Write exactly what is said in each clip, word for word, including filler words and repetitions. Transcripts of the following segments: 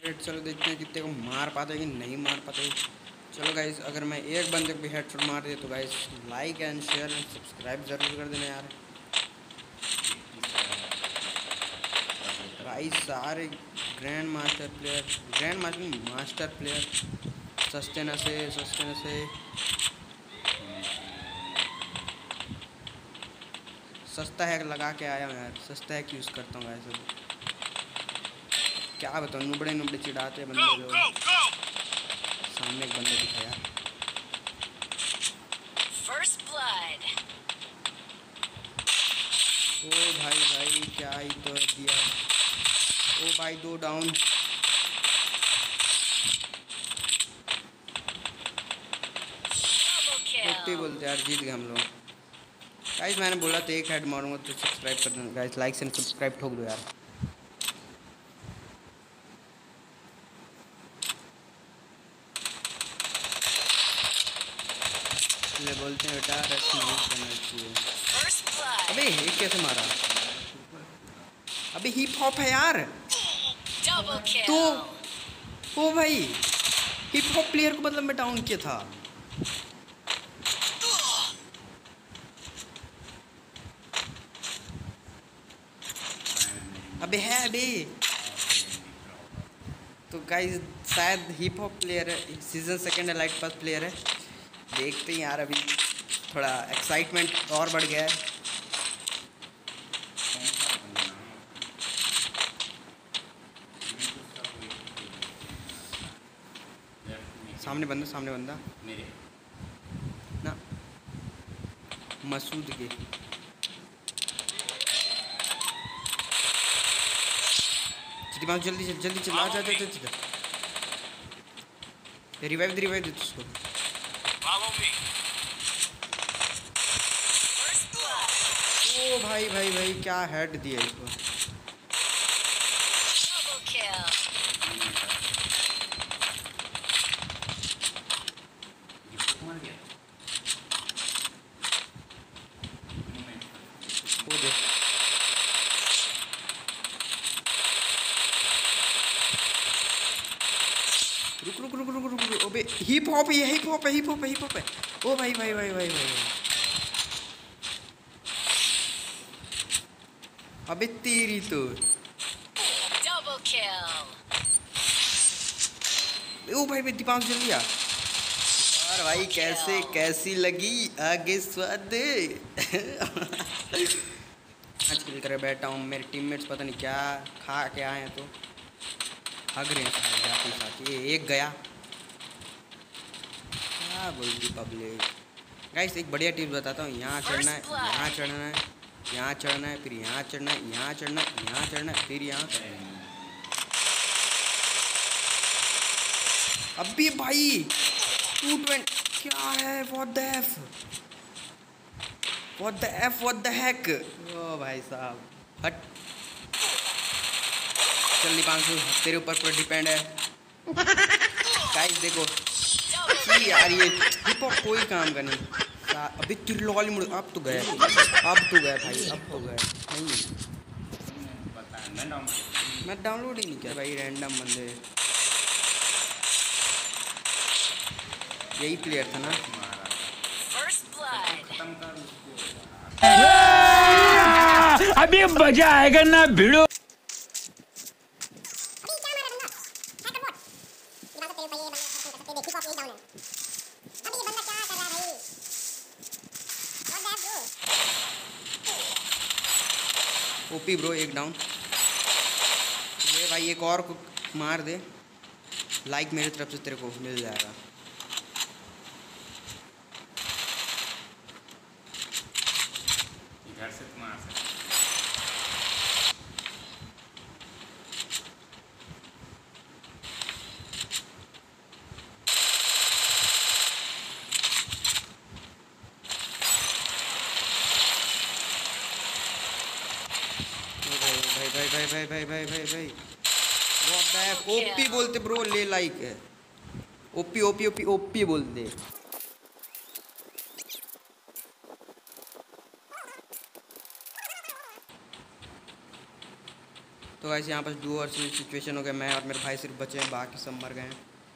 चलो देखते हैं कितने को मार पाते कि नहीं मार पाते। चलो गाइस, अगर मैं एक बंदे को भी हेडशॉट मार दिया तो guys like and share and subscribe ज़रूर कर देना यार। गाइस सारे grandmaster player, grandmaster master player सस्ते न से सस्ते न से सस्ता हैक लगा के आया हूँ यार। सस्ता हैक यूज़ करता हूँ गाइस। क्या बताऊँ, नुबड़े नुबड़े चिढ़ाते बंदे लोग। सामने एक बंदा दिखा यार। ओ भाई भाई क्या ही तो दिया। ओ भाई दो डाउन। ओपी बोलते यार, जीत गए हम लोग। गाइस मैंने बोला तो एक हेड मारूंगा तो सब्सक्राइब कर देना गाइस, लाइक एंड सब्सक्राइब ठोक दो यार। इसलिए बोलते हैं बेटा रश नहीं करना चाहिए। अबे ये कैसे मारा? अबे हिप हॉप है यार तो। ओ भाई हिप हॉप प्लेयर को मतलब मैं डाउन किया था। अबे है अबे तो गाइस शायद हिप हॉप प्लेयर है, season second elite pass player है। देखते हैं यार, अभी थोड़ा एक्साइटमेंट और बढ़ गया है। सामने बंदा, सामने बंदा मेरे ना मसूद के। जल्दी जल्दी जल्दी चल, आ जा जा जा। रिवाइव दे रिवाइव दे उसको। ओ भाई भाई भाई क्या हेड दिया इसको। वो दे रुक रुक रुक रुक रुक रुक। अबे हिप हॉप है, हिप हॉप है, हिप हॉप है, हिप हॉप है। ओ भाई भाई भाई भाई भाई अबे तेरी तो। ओ भाई भाई दीपांश जल्दी आ। और भाई कैसे कैसी लगी आगे स्वाद। आज किल करे बैठा हूँ, मेरे टीममेट्स पता नहीं क्या खा के आए हैं तो हग रहे हैं जाते साथ। ये एक गया। क्या बोलती पब्लिक। गाइस एक बढ़िया टिप्स बताता हूँ। यहाँ चढ़ना है, यहाँ चढ़ना है, यहाँ चढ़ना है, फिर यहाँ चढ़ना है, यहाँ चढ़ना है, यहाँ चढ़ना है, फिर यहाँ। अभी भाई टू ट्वेंटी क्या है? What the F, what the F, what the hack. ओ भाई साहब हट। चल दीपांशु तेरे ऊपर पूरा डिपेंड है। गाइस देखो यार ये हिप हॉप कोई काम का नहीं। अभी तिरलॉली मुड़ अब तो गए, अब तो गए भाई, अब तो गए। नहीं मैं डाउनलोड ही नहीं किया भाई, रैंडम बंदे। यही प्लेयर था ना। अभी मजा आएगा ना भिड़ो। ओपी ब्रो एक डाउन। ये भाई एक और को मार दे, लाइक मेरी तरफ से तेरे को मिल जाएगा। घर से तुम आ सकते। भाई भाई भाई भाई भाई भाई भाई भाई व्हाट द एफ। ओपी बोलते ब्रो, ले लाइक है। ओपी ओपी ओपी ओपी बोलते। तो गाइस यहाँ पर डू और सिचुएशन हो गया, मैं और मेरे भाई सिर्फ बचे हैं, बाकी सब मर गए हैं।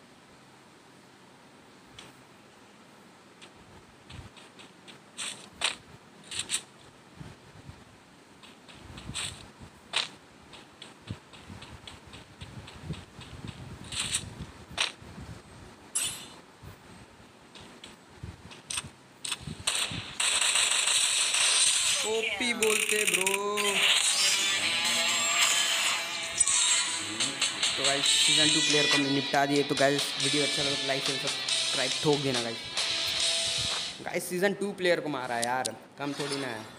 ओपी बोलते ब्रो। तो गाइस सीजन टू प्लेयर को निपटा दिए। तो गाइस वीडियो अच्छा लगा तो लाइक शेयर सब्सक्राइब ठोक देना guys. Guys season two player को मारा यार, कम थोड़ी ना है।